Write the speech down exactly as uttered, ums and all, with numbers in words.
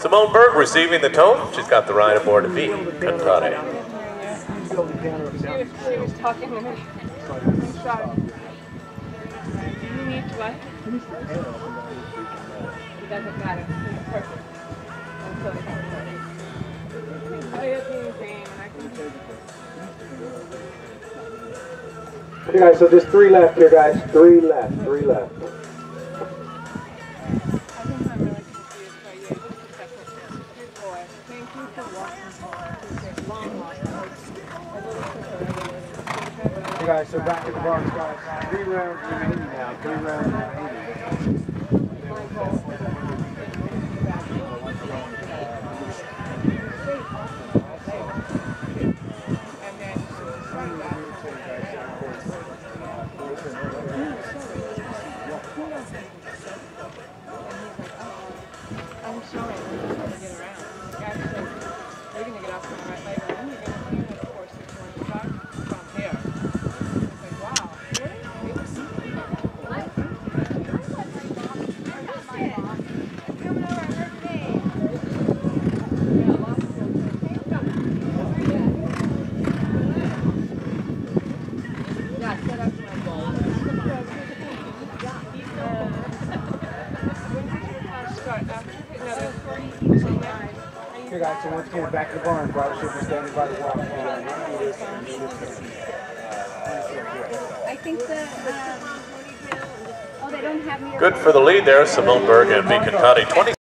Simonne Berg receiving the tone. She's got the ride aboard V Cantate. She was talking to me. You need to what? It doesn't matter. It's perfect. I'm so excited. Oh, you're being green. I can... Okay, guys, so just three left here, guys. Three left. Three left. Hey guys, so back to the bars, guys. Three rounds remaining now. Three rounds remaining. I'm sorry, we're going to get around. Guys said, we're going to get off on the right leg, and then you're going to see that, of course, six one five from here. It's like, wow. Yeah, set up my ball. Okay guys, so once again, back to the barn. Driver should be standing by the wall. I think the, uh, oh, they don't have me. Good for the lead there, Simonne Berg and V Cantate. twenty